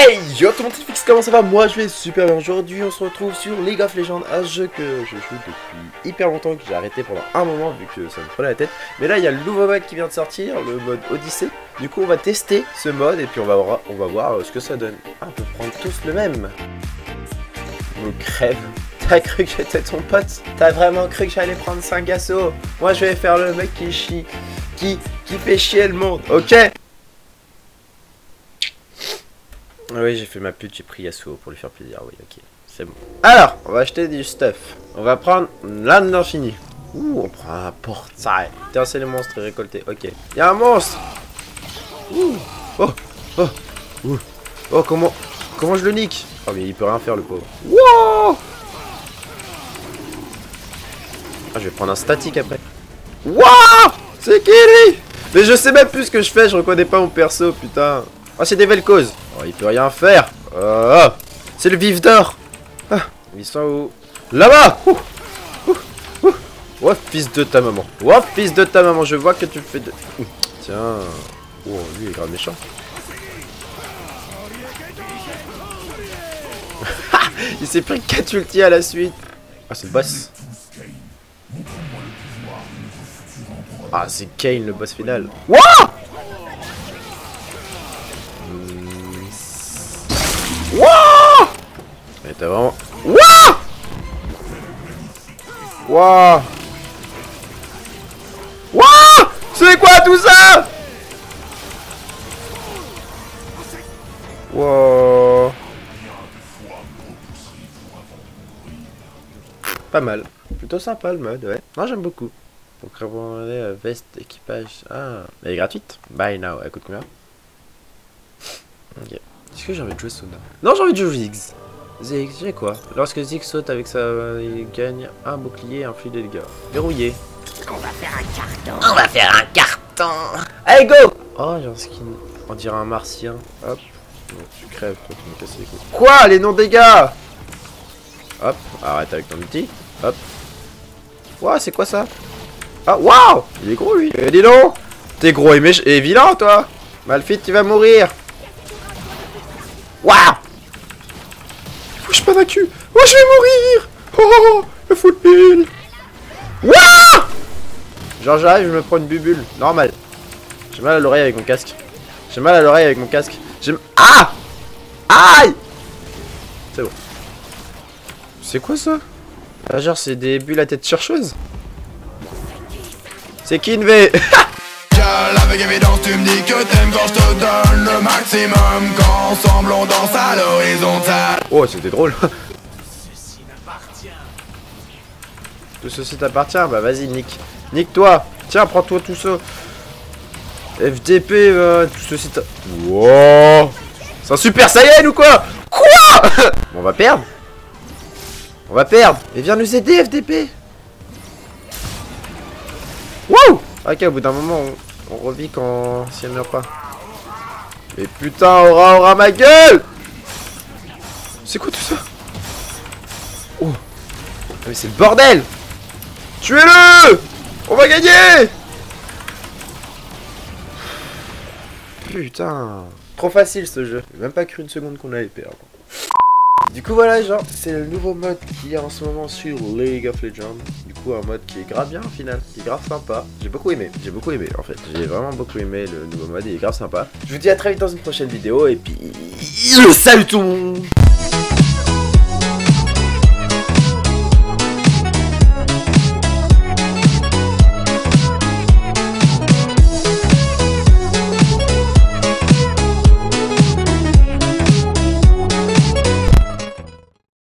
Hey yo tout le monde, c'est Fix, comment ça va? Moi je vais super bien. Aujourd'hui on se retrouve sur League of Legends, un jeu que je joue depuis hyper longtemps, que j'ai arrêté pendant un moment vu que ça me prenait la tête. Mais là il y a le nouveau mode qui vient de sortir, le mode Odyssée. Du coup on va tester ce mode et puis on va voir ce que ça donne. Ah, on peut prendre tous le même. Me crève. T'as cru que j'étais ton pote? T'as vraiment cru que j'allais prendre 5 assauts? Moi je vais faire le mec qui chie, qui fait chier le monde, ok? Oui, j'ai fait ma pute, j'ai pris Yasuo pour lui faire plaisir, oui, ok, c'est bon. Alors, on va acheter du stuff. On va prendre l'âme d'infini. Ouh, on prend un portail. Terrasser les monstres et récolter, ok. Y'a un monstre. Ouh. Oh, oh, ouh. Oh, comment je le nique? Oh, mais il peut rien faire, le pauvre. Wow. Ah, je vais prendre un statique après. Wouah. C'est qui lui? Mais je sais même plus ce que je fais, je reconnais pas mon perso, putain. Ah, c'est des Vel'Koz. Oh, il peut rien faire. Oh, c'est le vif d'or. Ah, ils sont où? Là-bas. Oh, fils de ta maman. Oh, fils de ta maman, je vois que tu fais de... Tiens. Oh, lui, il est grave méchant. Il s'est pris 4 ultis à la suite. Ah, c'est le boss. Ah, c'est Kayn, le boss final. Wouah! Wouah! Mais t'as vraiment... Wouah! Wouah! Wouah! C'est quoi tout ça? Wouah! Pas mal. Plutôt sympa le mode, ouais. Moi j'aime beaucoup. Pour commander la veste équipage. Ah, elle est gratuite. Buy now. Elle coûte combien? Ok. Est-ce que j'ai envie de jouer Sona? Non, j'ai envie de jouer Ziggs. Ziggs, j'ai quoi? Lorsque Ziggs saute avec ça, il gagne un bouclier et un flux de dégâts. Verrouillé. On va faire un carton. On va faire un carton. Allez, go! Oh, j'ai un skin. On dirait un martien. Hop. Bon, tu crèves, toi, tu me casses les couilles. Quoi? Les non-dégâts? Hop. Arrête avec ton outil. Hop. Ouah, c'est quoi ça? Ah, waouh! Il est gros, lui. Eh, dis donc! T'es gros et vilain, toi! Malphite, tu vas mourir! Waouh! Je pas vaincu! Oh, je vais mourir! Oh, le full pile! Waouh! Genre, j'arrive, je me prends une bubule. Normal. J'ai mal à l'oreille avec mon casque. J'ai mal à l'oreille avec mon casque. Ah! Aïe! C'est bon. C'est quoi ça? Ah, genre, c'est des bulles à tête chercheuse? C'est Kinvé. Avec évidence tu me dis que t'aimes quand je te donne le maximum. Quand ensemble on danse à l'horizontale. Oh, c'était drôle. Tout ceci t'appartient? Bah vas-y, nique-toi. Tiens, prends-toi tout ça. FDP, tout ceci t'a... Wow. C'est un super Saiyan ou quoi? Quoi? Bon, on va perdre. On va perdre. Et viens nous aider, FDP. Wouh. Ok, au bout d'un moment, on revit quand... si elle meurt pas. Mais putain, aura ma gueule. C'est quoi tout ça? Oh. Mais c'est le bordel. Tuez-le. On va gagner. Putain. Trop facile ce jeu. J'ai même pas cru une seconde qu'on allait perdre. Du coup voilà, genre c'est le nouveau mode qui est en ce moment sur League of Legends. Du coup un mode qui est grave bien au final, qui est grave sympa. J'ai beaucoup aimé en fait. J'ai vraiment beaucoup aimé le nouveau mode, il est grave sympa. Je vous dis à très vite dans une prochaine vidéo et puis... Salut tout le monde.